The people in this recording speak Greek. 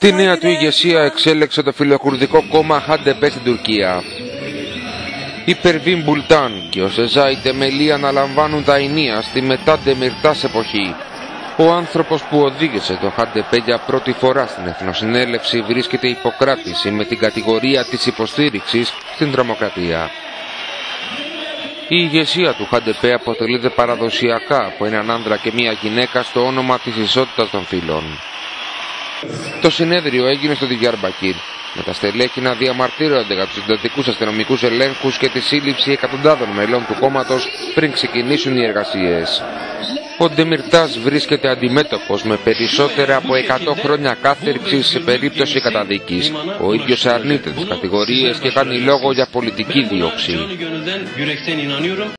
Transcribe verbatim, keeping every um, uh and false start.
Τη νέα του ηγεσία εξέλεξε το φιλοκουρδικό κόμμα Χ Ντι Πι στην Τουρκία. Οι Περβίν Μπουλτάν και ο Σεζάι Τεμελή αναλαμβάνουν τα ηνία στη μετά Ντεμιρτάς εποχή. Ο άνθρωπος που οδήγησε το Χ Ντι Πι για πρώτη φορά στην Εθνοσυνέλευση βρίσκεται υποκράτηση με την κατηγορία της υποστήριξης στην τρομοκρατία. Η ηγεσία του Χ Ντι Πι αποτελείται παραδοσιακά από έναν άνδρα και μία γυναίκα στο όνομα της ισότητας των φύλων. Το συνέδριο έγινε στο Διαρμπακύρ, με τα στελέχη να διαμαρτύρονται για τους εντατικούς αστυνομικούς ελέγχους και τη σύλληψη εκατοντάδων μελών του κόμματος πριν ξεκινήσουν οι εργασίες. Ο Ντεμιρτάς βρίσκεται αντιμέτωπος με περισσότερα από εκατό χρόνια κάθερξης σε περίπτωση καταδίκης. Ο ίδιος αρνείται τις κατηγορίες και κάνει λόγο για πολιτική δίωξη.